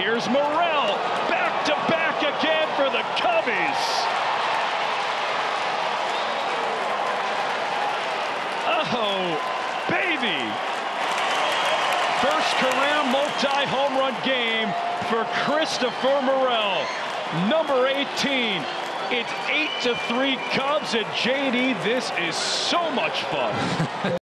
here's Morel, back-to-back again for the Cubbies. Oh, baby. First career multi-home run game for Christopher Morel, number 18. It's 8-3 Cubs, and JD, this is so much fun.